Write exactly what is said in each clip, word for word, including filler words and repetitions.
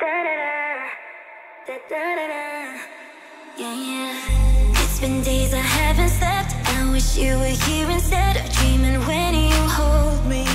Yeah, yeah. It's been days I haven't slept. I wish you were here instead of dreaming when you hold me.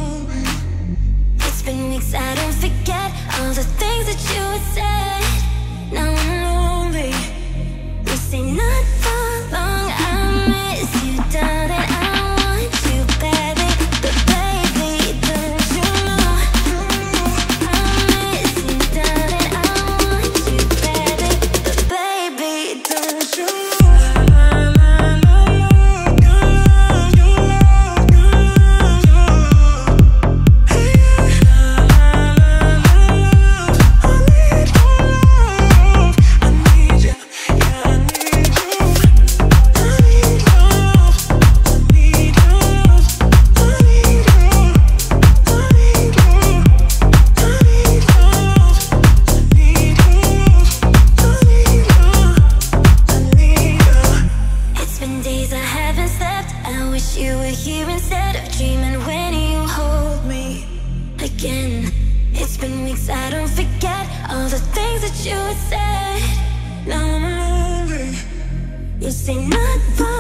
It's been weeks I don't forget all the things that you had said. Now I'm lonely. You say not for long. I miss you, darling. I want you badly, but baby, don't you know? I miss you, darling. I want you badly, but baby, don't you know? You were here instead of dreaming when you hold me again. It's been weeks I don't forget all the things that you had said. Now I'm lonely. You say not for